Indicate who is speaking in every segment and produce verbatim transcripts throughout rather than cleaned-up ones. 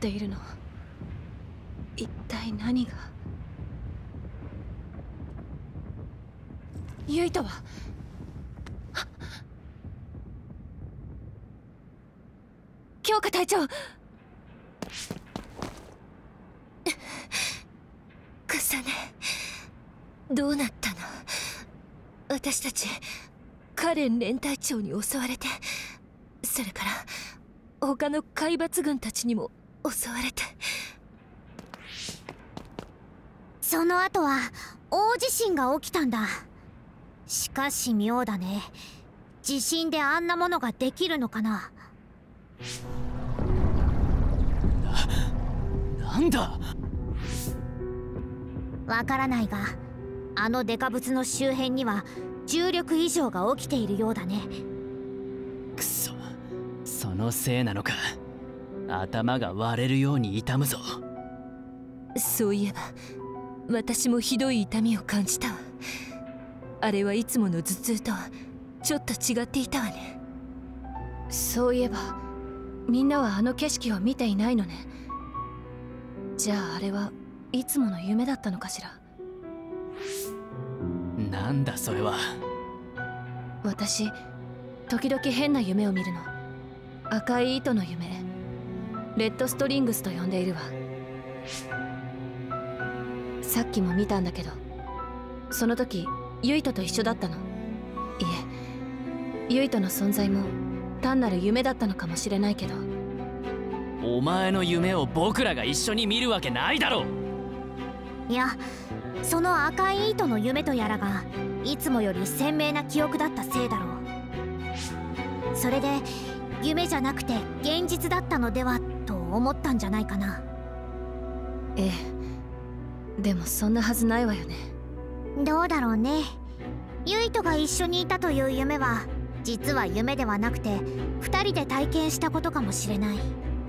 Speaker 1: っているの？一体何が。ユイトは強化隊長。
Speaker 2: カサネ、どうなったの？私たちカレン連隊長に襲われて、それから他の海抜軍たちにも襲われて。
Speaker 3: その後は大地震が起きたんだ。しかし妙だね。地震であんなものができるのかな。
Speaker 4: な、なんだ。
Speaker 3: わからないが、あのデカブツの周辺には重力異常が起きているようだね。
Speaker 4: くそ、そのせいなのか。頭が割れるように痛むぞ。
Speaker 2: そういえば私もひどい痛みを感じたわ。あれはいつもの頭痛とはちょっと違っていたわね。
Speaker 1: そういえばみんなはあの景色を見ていないのね。じゃああれはいつもの夢だったのかしら。
Speaker 4: なんだそれは。
Speaker 1: 私時々変な夢を見るの。赤い糸の夢、レッドストリングスと呼んでいるわ。さっきも見たんだけど、その時ユイトと一緒だったの。いえ、ユイトの存在も単なる夢だったのかもしれないけど。
Speaker 4: お前の夢を僕らが一緒に見るわけないだろう。
Speaker 3: いや、その赤い糸の夢とやらがいつもより鮮明な記憶だったせいだろう。それで夢じゃなくて現実だったのではと思ったんじゃないかな。
Speaker 1: ええ、でもそんなはずないわよね。
Speaker 3: どうだろうね。ユイトが一緒にいたという夢は実は夢ではなくてふたりで体験したことかもしれない。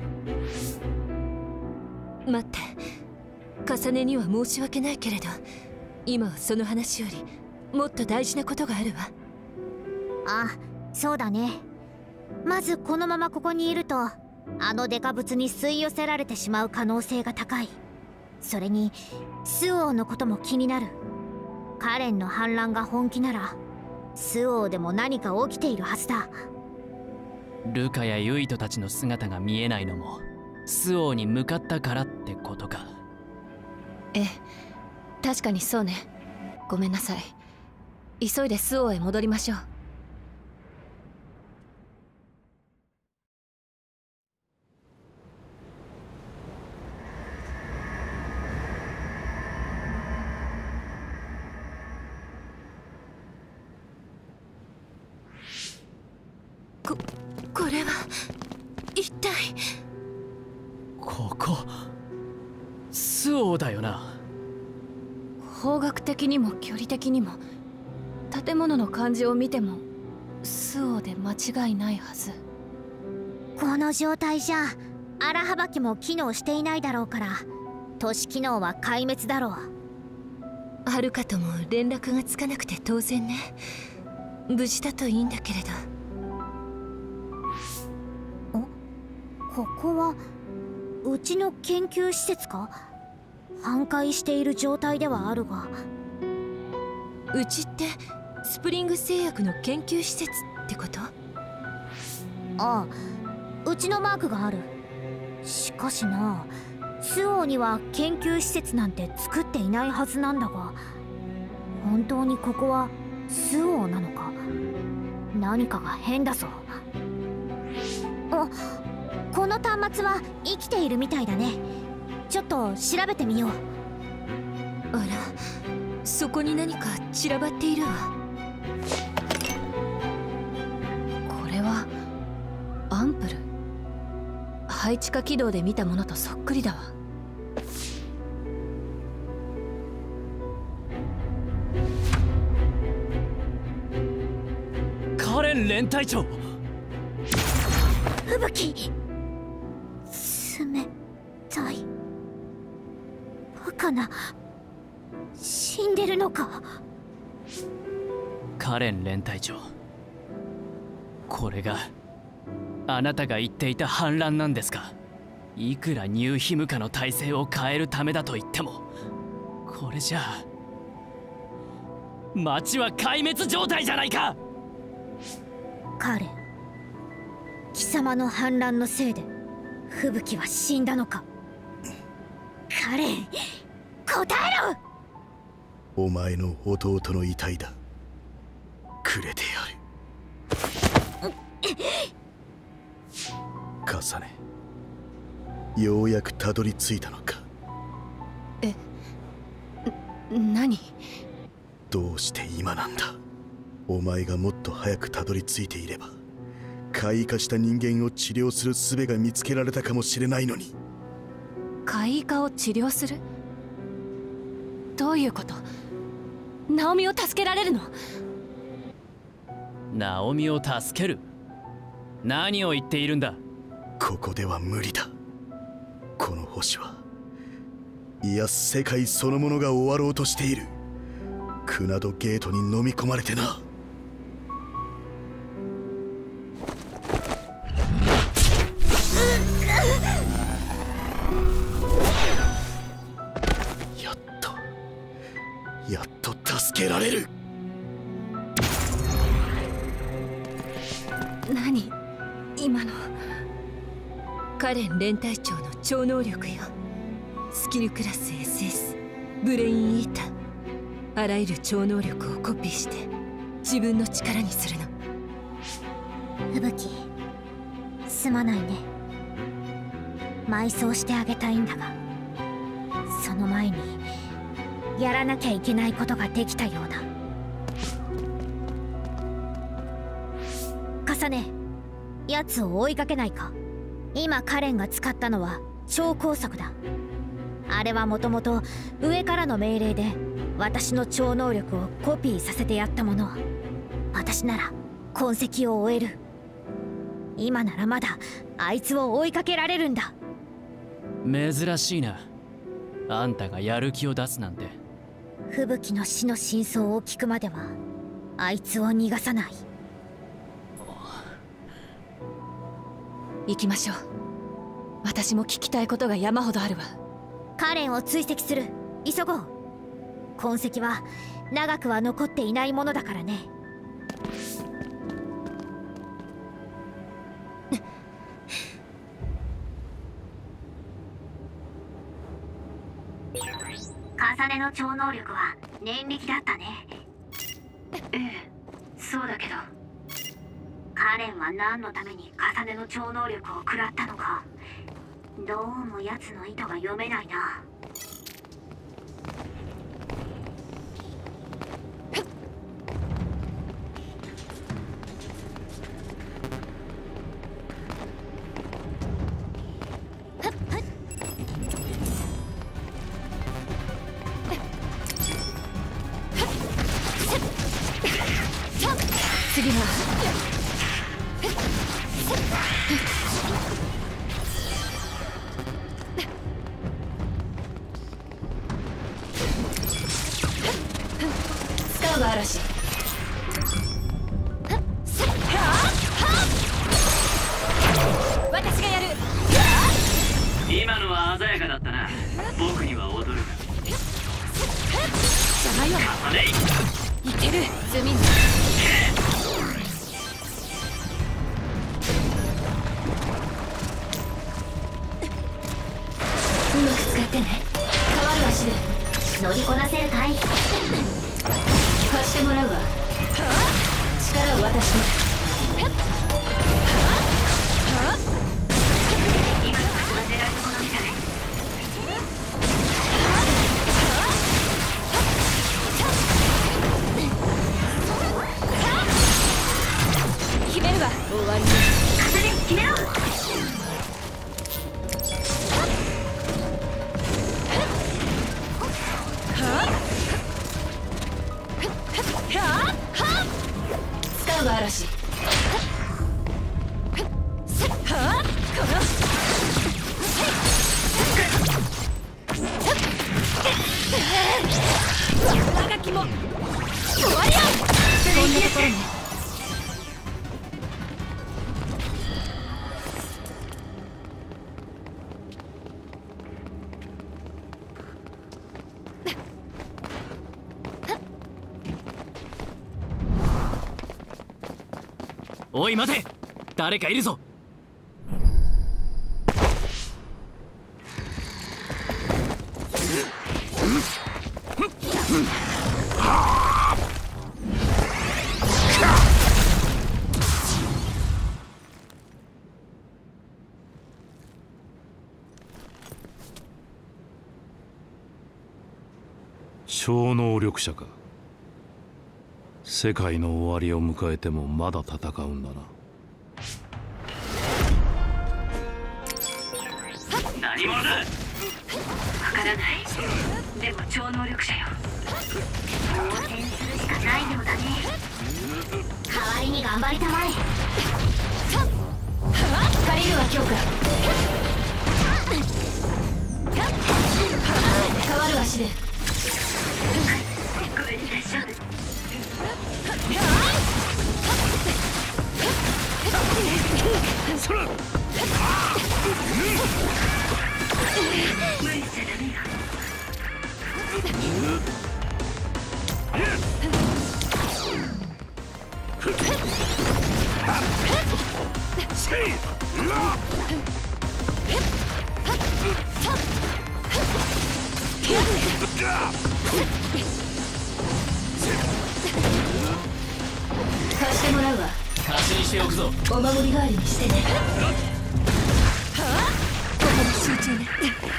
Speaker 2: 待って、重ねには申し訳ないけれど、今はその話よりもっと大事なことがあるわ。
Speaker 3: あ、そうだね。まずこのままここにいるとあのデカブツに吸い寄せられてしまう可能性が高い。それにスオーのことも気になる。カレンの反乱が本気ならスオーでも何か起きているはずだ。
Speaker 4: ルカやユイトたちの姿が見えないのもスオーに向かったからってことか。
Speaker 1: ええ、確かにそうね。ごめんなさい。急いでスオーへ戻りましょう。
Speaker 2: こ、これは一体。
Speaker 4: ここスオーだよな。
Speaker 1: 方角的にも距離的にも建物の感じを見てもスオーで間違いないはず。
Speaker 3: この状態じゃ荒幅機も機能していないだろうから都市機能は壊滅だろう。
Speaker 2: はるかとも連絡がつかなくて当然ね。無事だといいんだけれど。
Speaker 3: ここはうちの研究施設か。半壊している状態ではあるが。
Speaker 2: うちってスプリング製薬の研究施設ってこと？
Speaker 3: ああ、うちのマークがある。しかしな、スオーには研究施設なんて作っていないはずなんだが、本当にここはスオーなのか。何かが変だぞ。あ、この端末は生きているみたいだね。ちょっと調べてみよう。
Speaker 2: あら、そこに何か散らばっているわ。
Speaker 1: これはアンプル。配置化軌道で見たものとそっくりだわ。
Speaker 4: カレン連隊長。
Speaker 3: 吹雪、冷たい。バカな、死んでるのか。
Speaker 4: カレン連隊長、これがあなたが言っていた反乱なんですか？ いくらニューヒムカの体制を変えるためだと言っても、これじゃあ町は壊滅状態じゃないか。
Speaker 3: カレン、貴様の反乱のせいで吹雪は死んだのか。カレン、答えろ。
Speaker 5: お前の弟の遺体だ。くれてやる。カサネ、ようやくたどり着いたのか。
Speaker 1: え、何？
Speaker 5: どうして今なんだ。お前がもっと早くたどり着いていれば、怪異化した人間を治療する術が見つけられたかもしれないのに。
Speaker 1: 怪異化を治療する？どういうこと？ナオミを助けられるの？
Speaker 4: ナオミを助ける？何を言っているんだ。
Speaker 5: ここでは無理だ。この星は、いや世界そのものが終わろうとしている。クナドゲートに飲み込まれてな。やっとやっと助けられる。
Speaker 1: 何今の？
Speaker 2: カレン連隊長の超能力よ。スキルクラス エスエス ブレインイーター。あらゆる超能力をコピーして自分の力にするの。
Speaker 3: 吹雪、すまないね。埋葬してあげたいんだが、その前にやらなきゃいけないことができたようだ。カサネ、奴を追いかけないか。今カレンが使ったのは超高速だ。あれはもともと上からの命令で私の超能力をコピーさせてやったもの。私なら痕跡を追える。今ならまだあいつを追いかけられるんだ。
Speaker 4: 珍しいな、あんたがやる気を出すなんて。
Speaker 3: 吹雪の死の真相を聞くまではあいつを逃がさない。
Speaker 1: 行きましょう。私も聞きたいことが山ほどあるわ。
Speaker 3: カレンを追跡する。急ごう。痕跡は長くは残っていないものだからね。カサネの超能力は念力だったね。
Speaker 1: ええ、そうだけど。
Speaker 3: カレンは何のためにカサネの超能力を食らったのか。どうも奴の意図が読めないな。
Speaker 1: 次は使うわ嵐。私がやる。
Speaker 4: 今のは鮮やかだったな。僕には踊る。
Speaker 1: じゃないわ。
Speaker 4: あれ
Speaker 1: いけるズミン。うまく使ってね。変わる足で
Speaker 3: 乗りこなせるかい。
Speaker 1: 貸してもらうわ。力を渡して。
Speaker 3: 今のは狙い物みたい。
Speaker 1: 決めるわ。終わりね。
Speaker 3: カサネ、決めろ。
Speaker 1: 使うわ嵐。
Speaker 4: おい待て、誰かいるぞ。
Speaker 6: 超能力者か。世界の終わりを迎えてもまだ戦うんだな。
Speaker 7: 何者だ。わからない。でも超能力者よ。
Speaker 3: 応戦するしかないようだね。代わりに頑張りたまえ。
Speaker 1: 借りるわ強化。変わる足で。
Speaker 7: これで大丈夫。無理しちゃダメよ。
Speaker 1: 貸してもらうわ。
Speaker 4: 貸しにしておくぞ。
Speaker 1: お守り代わりにしてね。
Speaker 2: 集中ね。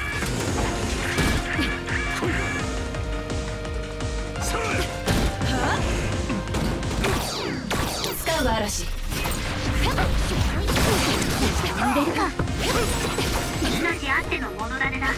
Speaker 1: 使うわ嵐。
Speaker 3: 飛んでるか。命あってのものだねだ。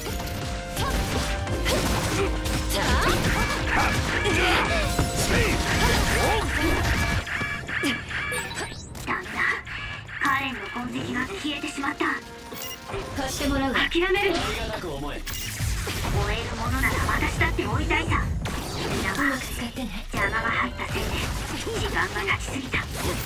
Speaker 3: ダメだ。カレンの痕跡が消えてしまった。
Speaker 1: 貸してもらうわ。
Speaker 7: 諦めるの。
Speaker 4: ありがたく思え。
Speaker 3: 追えるものなら私だって追いたいさ。
Speaker 1: うまく使ってね。
Speaker 3: 邪魔が入ったせいで時間が経ちすぎた。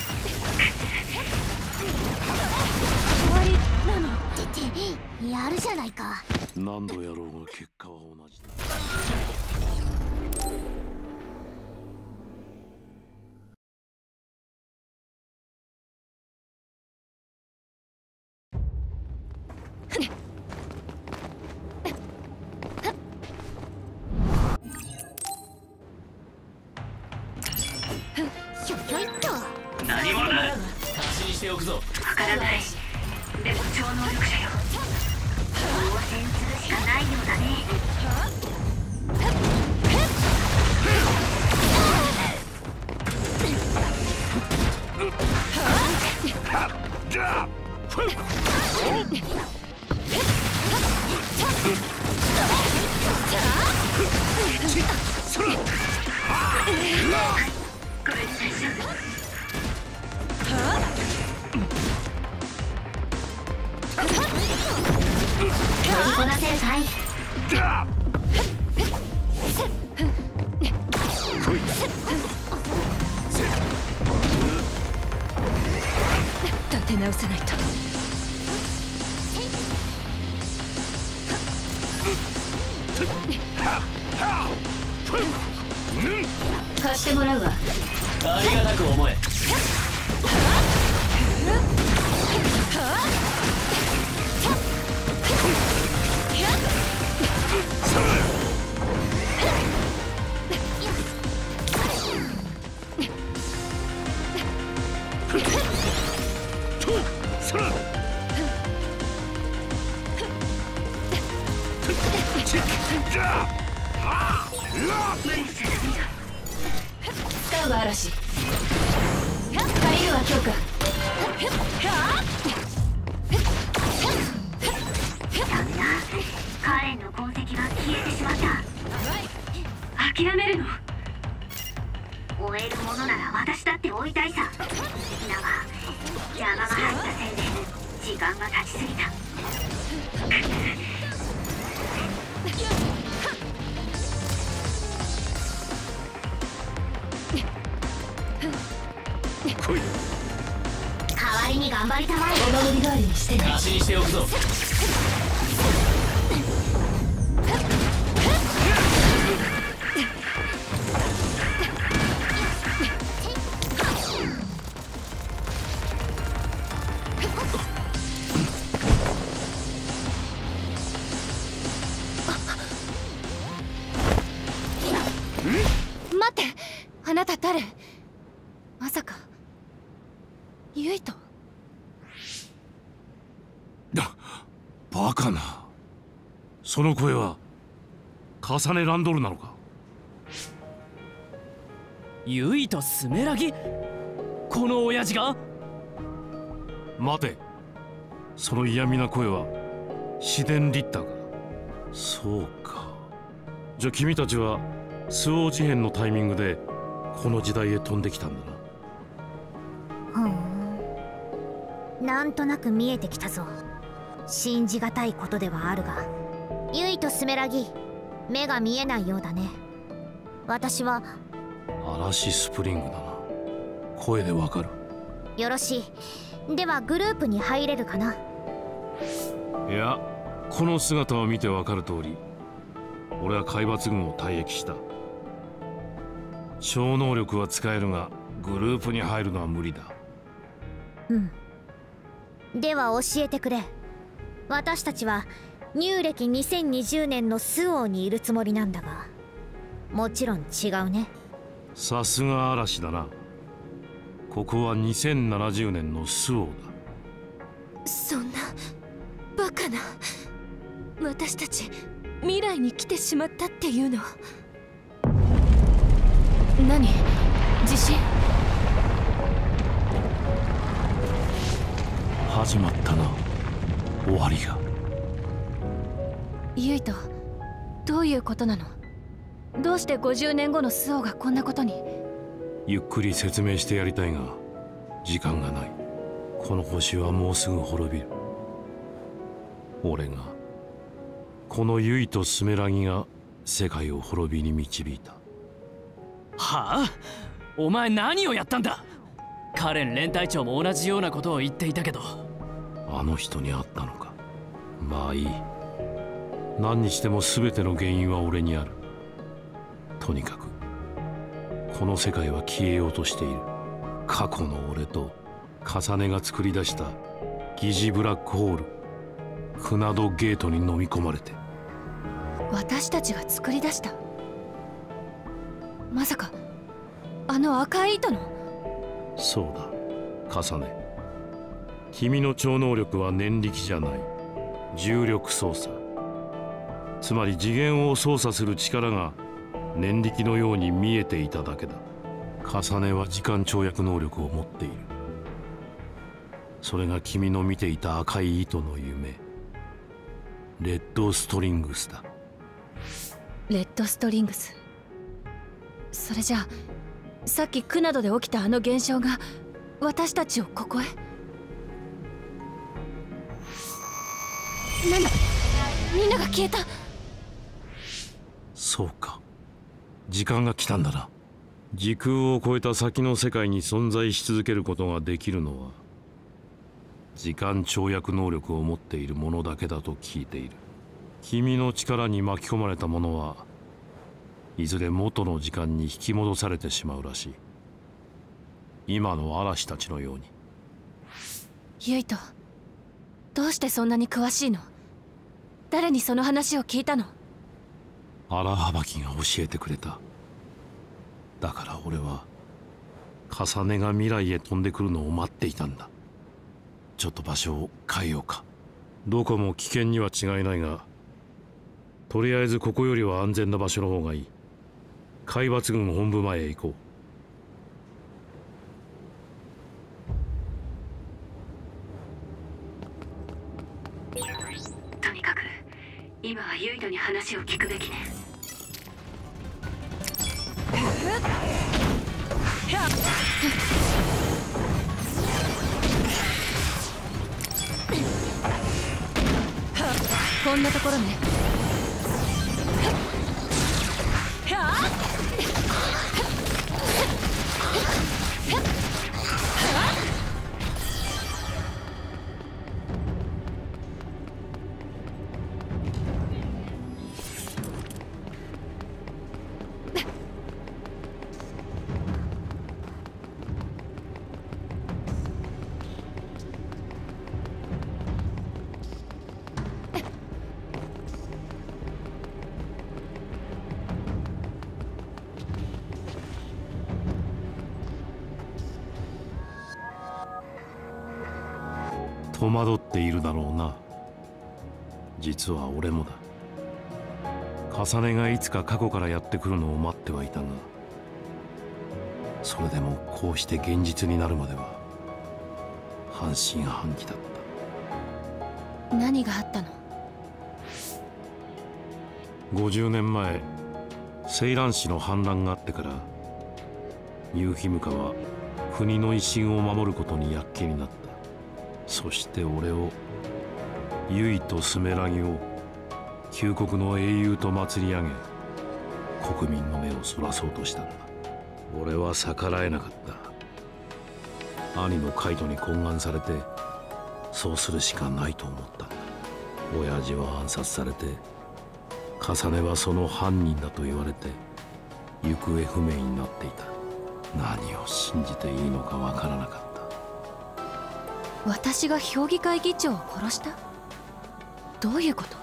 Speaker 3: 終わりなのってやるじゃないか。
Speaker 6: 何度やろうが結果は同じだ。
Speaker 3: ひょひょいっと。
Speaker 7: 何者だ。
Speaker 4: 貸しにしておくぞ。
Speaker 7: わからない。でも超能力者よ。
Speaker 3: 応戦するしかないようだね。
Speaker 7: これで大丈夫。
Speaker 3: 乗りこなせるかい。
Speaker 2: 立て直さないと。
Speaker 1: 貸してもらうわ。
Speaker 4: ありがたく思え。
Speaker 7: 無理しちゃダメよ。
Speaker 1: 使うわ嵐。借りるわ強化。
Speaker 3: ダメだ。カレンの痕跡が消えてしまった。
Speaker 7: 諦めるの。
Speaker 3: 追えるものなら私だって追いたいさ。だが邪魔が入ったせいで時間が経ちすぎた。代わりに頑張りたまえ。
Speaker 1: お守り代わりにしてね。
Speaker 4: 貸しにしておくぞ。
Speaker 1: あなた誰？まさかユイト？
Speaker 6: バカな。その声はカサネ・ランドルなのか？
Speaker 4: ユイとスメラギ？この親父が？
Speaker 6: 待て、その嫌味な声はシデンリッターか？そうか。じゃあ君たちはスオー事変のタイミングでこの時代へ飛んできたんだな。
Speaker 3: ふん、なんとなく見えてきたぞ。信じがたいことではあるが、ユイとスメラギ、目が見えないようだね。私は
Speaker 6: 嵐スプリングだな。声でわかる。
Speaker 3: よろしい。ではグループに入れるかな？
Speaker 6: いや、この姿を見てわかる通り、俺は海抜軍を退役した。超能力は使えるがグループに入るのは無理だ。
Speaker 3: うん。では教えてくれ。私たちは入暦にせんにじゅうねんのスオーにいるつもりなんだが、もちろん違うね。
Speaker 6: さすが嵐だな。ここはにせんななじゅうねんのスオーだ。
Speaker 2: そんなバカな。私たち未来に来てしまったっていうの？
Speaker 1: 何？地震？
Speaker 6: 始まったな、終わりが。
Speaker 1: ユイト、どういうことなの？どうしてごじゅうねんごのスオーがこんなことに？
Speaker 6: ゆっくり説明してやりたいが時間がない。この星はもうすぐ滅びる。俺が、このユイとスメラギが世界を滅びに導いた。
Speaker 4: はあ？お前何をやったんだ？カレン連隊長も同じようなことを言っていたけど。
Speaker 6: あの人に会ったのか。まあいい。何にしても全ての原因は俺にある。とにかくこの世界は消えようとしている。過去の俺と重ねが作り出した疑似ブラックホール、クナドゲートに飲み込まれて。
Speaker 1: 私たちが作り出した？まさかあの赤い糸の？
Speaker 6: そうだ、重ね。君の超能力は念力じゃない、重力操作。つまり次元を操作する力が念力のように見えていただけだ。重ねは時間跳躍能力を持っている。それが君の見ていた赤い糸の夢、レッドストリングスだ。
Speaker 1: レッドストリングス。それじゃあさっきクナドで起きたあの現象が私たちをここへ？なんだ、みんなが消えた。
Speaker 6: そうか、時間が来たんだな。時空を超えた先の世界に存在し続けることができるのは時間跳躍能力を持っているものだけだと聞いている。君の力に巻き込まれたものはいずれ元の時間に引き戻されてしまうらしい。今の嵐たちのように。
Speaker 1: ユイト、どうしてそんなに詳しいの？誰にその話を聞いたの？
Speaker 6: 荒幅木が教えてくれた。だから俺は重ねが未来へ飛んでくるのを待っていたんだ。ちょっと場所を変えようか。どこも危険には違いないが、とりあえずここよりは安全な場所の方がいい。海抜軍本部前へ行こ
Speaker 7: う。とにかく今はユイトに話を聞くべきね。
Speaker 1: こんなところね。
Speaker 6: 戸惑っているだろうな。実は俺もだ。重ねがいつか過去からやってくるのを待ってはいたが、それでもこうして現実になるまでは半信半疑だった。
Speaker 1: 何があったの？
Speaker 6: ごじゅうねんまえ、セイラン氏の反乱があってから、ニューヒムカは国の威信を守ることに躍起になった。そして俺を、ユイとスメラギを旧国の英雄と祭り上げ、国民の目をそらそうとしたんだ。俺は逆らえなかった。兄のカイトに懇願されて、そうするしかないと思ったんだ。親父は暗殺されて、重ねはその犯人だと言われて行方不明になっていた。何を信じていいのかわからなかった。
Speaker 1: 私が評議会議長を殺した？どういうこと？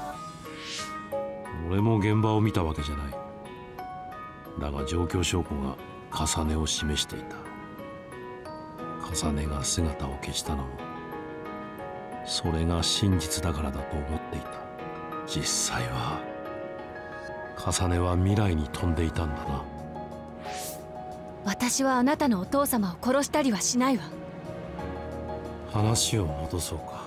Speaker 6: 俺も現場を見たわけじゃない。だが状況証拠が重ねを示していた。重ねが姿を消したのもそれが真実だからだと思っていた。実際は重ねは未来に飛んでいたんだな。
Speaker 1: 私はあなたのお父様を殺したりはしないわ。
Speaker 6: 話を戻そうか。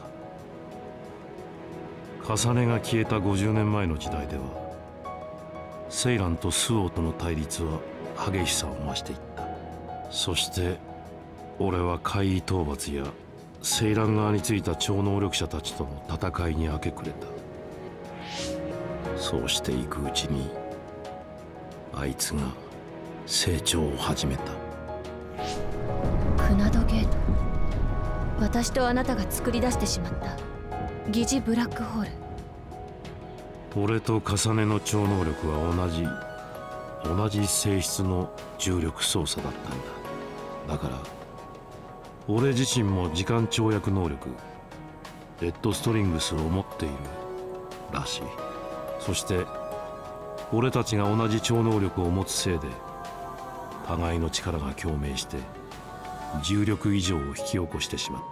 Speaker 6: 重ねが消えたごじゅうねんまえの時代では、セイランとスオーとの対立は激しさを増していった。そして俺は怪異討伐やセイラン側についた超能力者たちとの戦いに明け暮れた。そうしていくうちにあいつが成長を始めた。
Speaker 1: クナドゲート、私とあなたが作り出してしまった疑似ブラックホール。
Speaker 6: 俺と重ねの超能力は同じ同じ性質の重力操作だったんだ。だから俺自身も時間跳躍能力レッドストリングスを持っているらしい。そして俺たちが同じ超能力を持つせいで互いの力が共鳴して重力異常を引き起こしてしまった。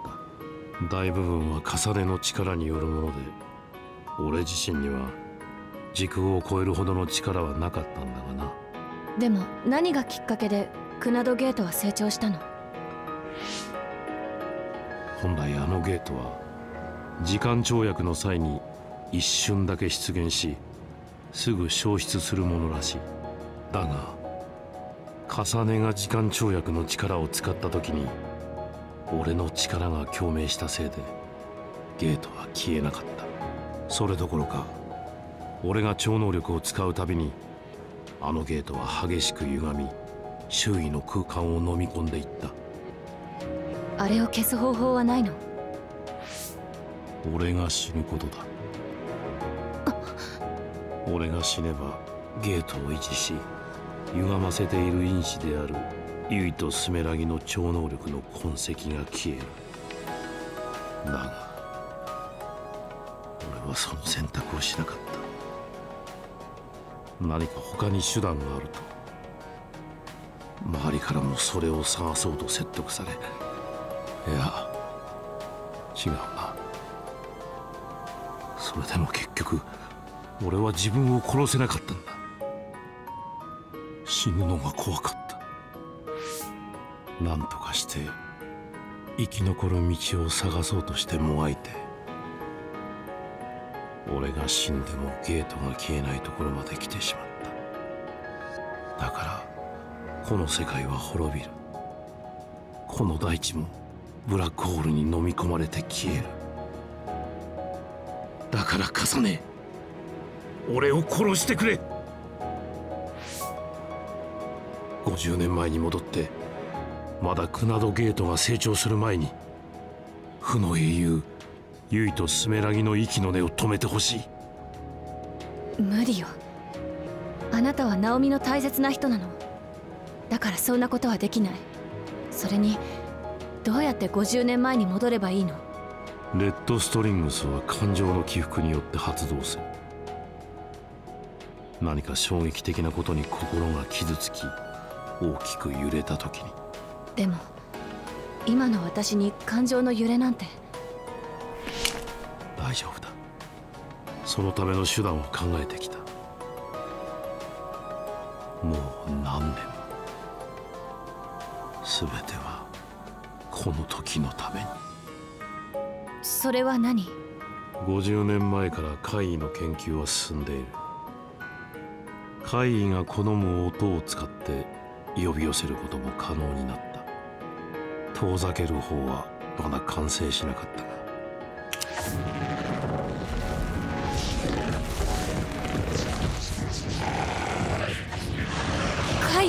Speaker 6: 大部分は重ねの力によるもので、俺自身には時空を超えるほどの力はなかったんだがな。
Speaker 1: でも何がきっかけでクナドゲートは成長したの？
Speaker 6: 本来あのゲートは時間跳躍の際に一瞬だけ出現しすぐ消失するものらしい。だが重ねが時間跳躍の力を使った時に俺の力が共鳴したせいでゲートは消えなかった。それどころか俺が超能力を使うたびにあのゲートは激しく歪み周囲の空間を飲み込んでいった。
Speaker 1: あれを消す方法はないの？
Speaker 6: 俺が死ぬことだ。俺が死ねばゲートを維持し歪ませている因子であるユイとスメラギの超能力の痕跡が消える。だが俺はその選択をしなかった。何か他に手段があると周りからもそれを探そうと説得され、いや違うな。それでも結局俺は自分を殺せなかったんだ。死ぬのが怖かった。何とかして生き残る道を探そうとしてもがいて、俺が死んでもゲートが消えないところまで来てしまった。だからこの世界は滅びる。この大地もブラックホールに飲み込まれて消える。だから重ね、俺を殺してくれ。ごじゅうねんまえに戻ってまだクナドゲートが成長する前に負の英雄ユイとスメラギの息の根を止めてほしい。
Speaker 1: 無理よ。あなたはナオミの大切な人なの。だからそんなことはできない。それにどうやってごじゅうねんまえに戻ればいいの？
Speaker 6: レッドストリングスは感情の起伏によって発動する。何か衝撃的なことに心が傷つき大きく揺れた時に。
Speaker 1: でも今の私に感情の揺れなんて。
Speaker 6: 大丈夫だ。そのための手段を考えてきた。もう何年も。全てはこの時のために。
Speaker 1: それは何？
Speaker 6: ごじゅうねんまえから怪異の研究は進んでいる。怪異が好む音を使って呼び寄せることも可能になった。遠ざける方はまだ完成しなかったが。
Speaker 1: 怪異？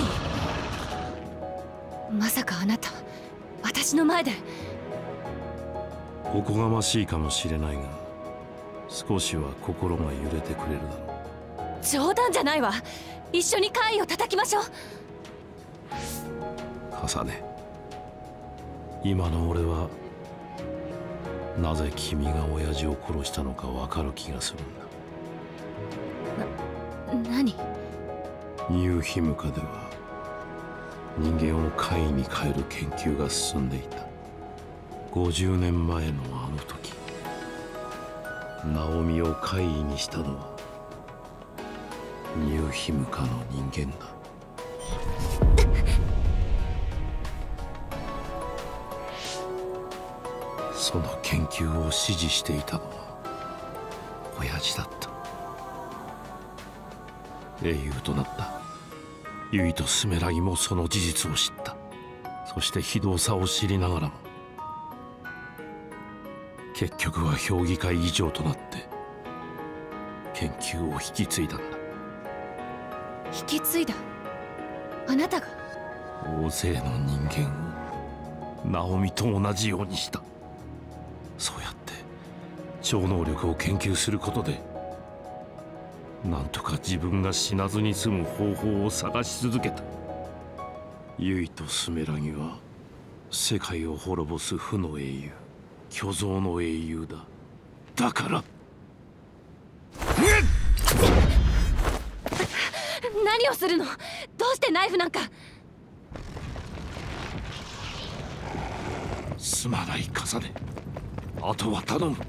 Speaker 1: まさかあなた私の前で。
Speaker 6: おこがましいかもしれないが、少しは心が揺れてくれるだろう。
Speaker 1: 冗談じゃないわ。一緒に怪異を叩きましょう。
Speaker 6: 重ね、今の俺はなぜ君が親父を殺したのか分かる気がするんだ。
Speaker 1: な、何？
Speaker 6: ニューヒムカでは人間を怪異に変える研究が進んでいた。ごじゅうねんまえのあの時、ナオミを怪異にしたのはニューヒムカの人間だ。その研究を指示していたのは親父だった。英雄となったユイとスメラギもその事実を知った。そして非道さを知りながらも結局は評議会議長となって研究を引き継いだんだ。
Speaker 1: 引き継いだ？あなたが？
Speaker 6: 大勢の人間をナオミと同じようにした。そうやって超能力を研究することでなんとか自分が死なずに済む方法を探し続けた。ユイとスメラギは世界を滅ぼす負の英雄、巨像の英雄だ。だから
Speaker 1: 何をするの？どうしてナイフなんか？
Speaker 6: すまない重ね、あとは頼む。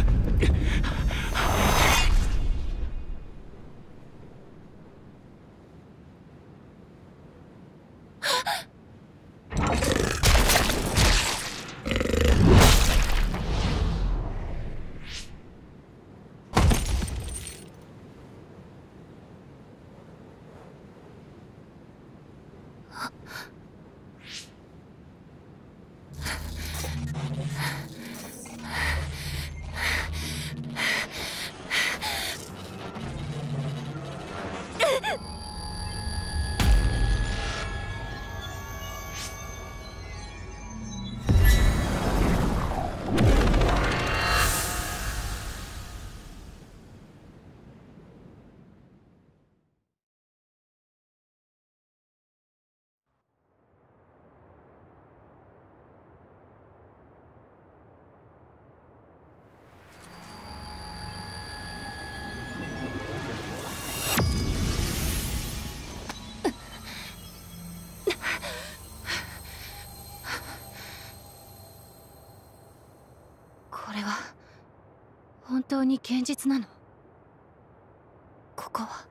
Speaker 1: これは本当に現実なの？ここは。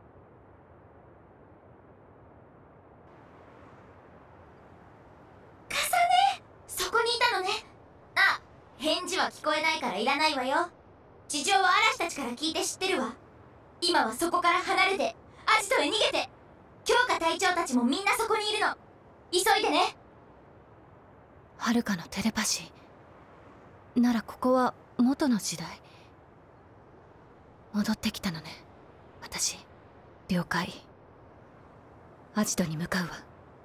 Speaker 3: カサネ、そこにいたのね。あ、返事は聞こえないからいらないわよ。事情は嵐たちから聞いて知ってるわ。今はそこから離れてアジトへ逃げて。強化隊長たちもみんなそこにいるの。急いでね。
Speaker 1: はるかのテレパシーならここは元の時代。戻ってきたのね、私。了解。アジトに向かうわ。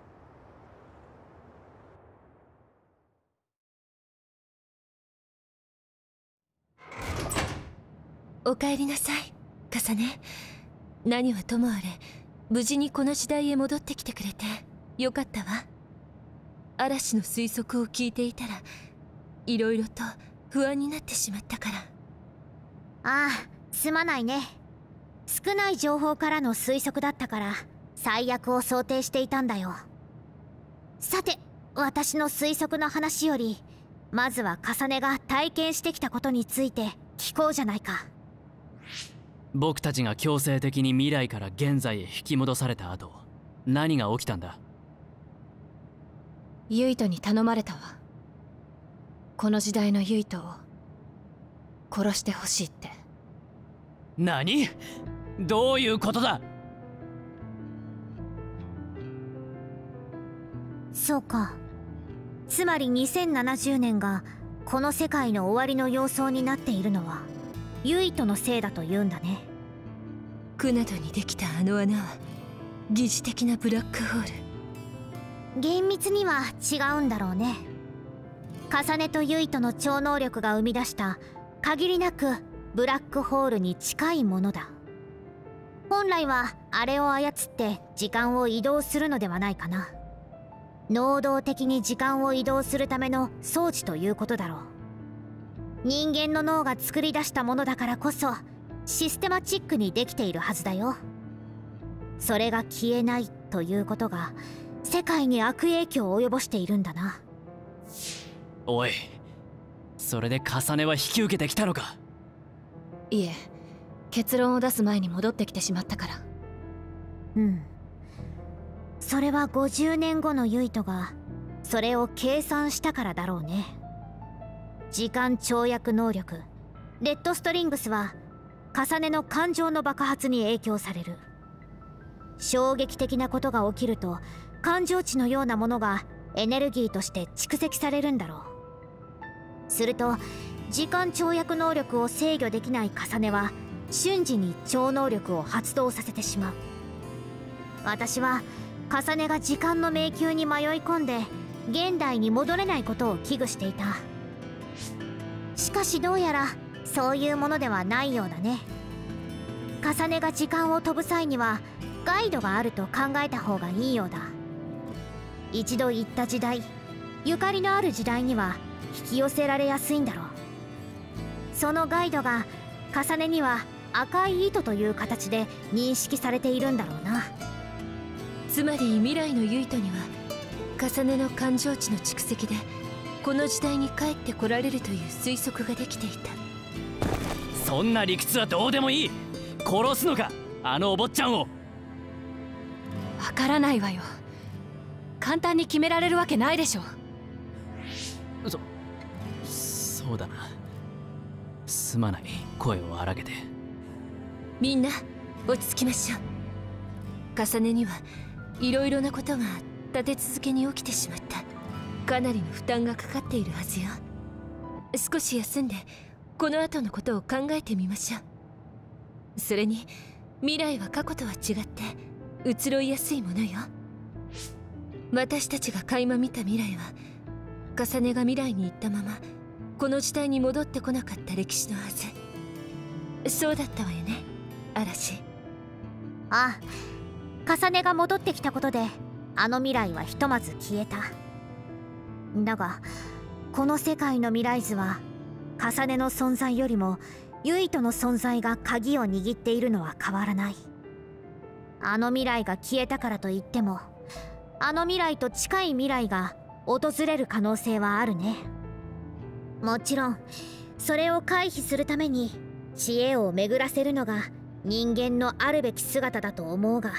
Speaker 2: お帰りなさい、カサネ。何はともあれ無事にこの時代へ戻ってきてくれてよかったわ。嵐の推測を聞いていたらいろいろと不安になってしまったから。
Speaker 3: ああ、すまないね。少ない情報からの推測だったから最悪を想定していたんだよ。さて、私の推測の話よりまずはカサネが体験してきたことについて聞こうじゃないか。
Speaker 4: 僕たちが強制的に未来から現在へ引き戻された後、何が起きたんだ？
Speaker 1: ユイトに頼まれたわ。この時代のユイトを殺してほしいって。
Speaker 4: 何？どういうことだ？
Speaker 3: そうか。つまりにせんななじゅうねんがこの世界の終わりの様相になっているのはユイトのせいだと言うんだね。
Speaker 2: クナドにできたあの穴は疑似的なブラックホール。
Speaker 3: 厳密には違うんだろうね。重ねとユイトの超能力が生み出した限りなくブラックホールに近いものだ。本来はあれを操って時間を移動するのではないかな。能動的に時間を移動するための装置ということだろう。人間の脳が作り出したものだからこそシステマチックにできているはずだよ。それが消えないということが世界に悪影響を及ぼしているんだな。
Speaker 4: おい、それで重ねは引き受けてきたのか？
Speaker 1: いえ、結論を出す前に戻ってきてしまったから。
Speaker 3: うん。それはごじゅうねんごのユイトがそれを計算したからだろうね。時間跳躍能力レッドストリングスは重ねの感情の爆発に影響される。衝撃的なことが起きると感情値のようなものがエネルギーとして蓄積されるんだろう。すると時間跳躍能力を制御できない重ねは瞬時に超能力を発動させてしまう。私は重ねが時間の迷宮に迷い込んで現代に戻れないことを危惧していた。しかしどうやらそういうものではないようだね。重ねが時間を飛ぶ際にはガイドがあると考えた方がいいようだ。一度行った時代、ゆかりのある時代には引き寄せられやすいんだろう。そのガイドが重ねには赤い糸という形で認識されているんだろうな。
Speaker 2: つまり未来のユイトには重ねの感情値の蓄積でこの時代に帰ってこられるという推測ができていた。
Speaker 4: そんな理屈はどうでもいい。殺すのか、あのお坊ちゃんを。
Speaker 1: わからないわよ。簡単に決められるわけないでしょ。
Speaker 4: そそうだな。すまない、声を荒げて。
Speaker 2: みんな落ち着きましょう。重ねにはいろいろなことが立て続けに起きてしまった。かなりの負担がかかっているはずよ。少し休んでこの後のことを考えてみましょう。それに未来は過去とは違って移ろいやすいものよ。私たちが垣間見た未来は重ねが未来に行ったままこの時代に戻ってこなかった歴史のはず。そうだったわよね、嵐。
Speaker 3: ああ、重ねが戻ってきたことであの未来はひとまず消えた。だがこの世界の未来図は重ねの存在よりもユイトの存在が鍵を握っているのは変わらない。あの未来が消えたからといってもあの未来と近い未来が訪れる可能性はあるね。もちろんそれを回避するために知恵を巡らせるのが人間のあるべき姿だと思うが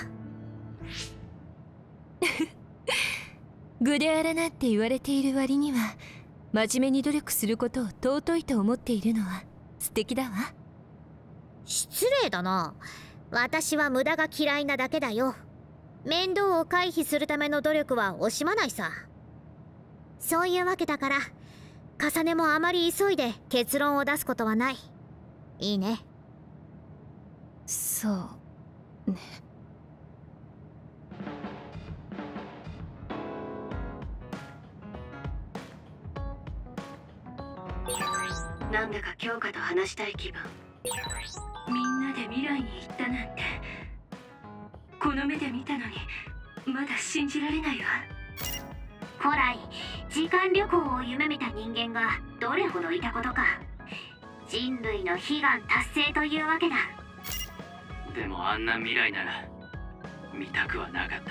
Speaker 2: グレアラなんて言われている割には真面目に努力することを尊いと思っているのは素敵だわ。
Speaker 3: 失礼だな。私は無駄が嫌いなだけだよ。面倒を回避するための努力は惜しまないさ。そういうわけだから重ねもあまり急いで結論を出すことはない。いいね。
Speaker 1: そうね。
Speaker 7: なんだか京香と話したい気分。みんなで未来に行ったなんてこの目で見たのにまだ信じられないわ。
Speaker 3: 古来時間旅行を夢見た人間がどれほどいたことか。人類の悲願達成というわけだ。
Speaker 4: でもあんな未来なら見たくはなかった。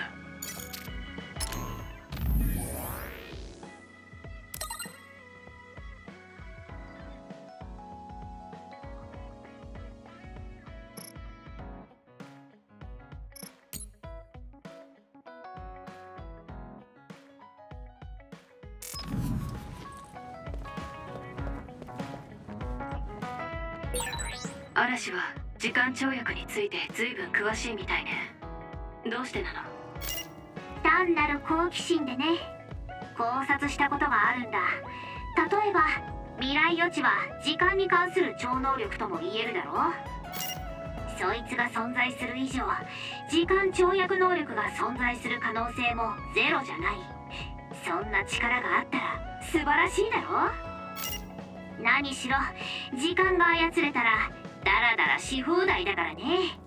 Speaker 7: 嵐は時間跳躍について随分詳しいみたいね。どうしてなの？
Speaker 3: 単なる好奇心でね、考察したことがあるんだ。例えば未来予知は時間に関する超能力とも言えるだろう。そいつが存在する以上、時間跳躍能力が存在する可能性もゼロじゃない。そんな力があったら素晴らしいだろ。何しろ時間が操れたらダラダラし放題だからね。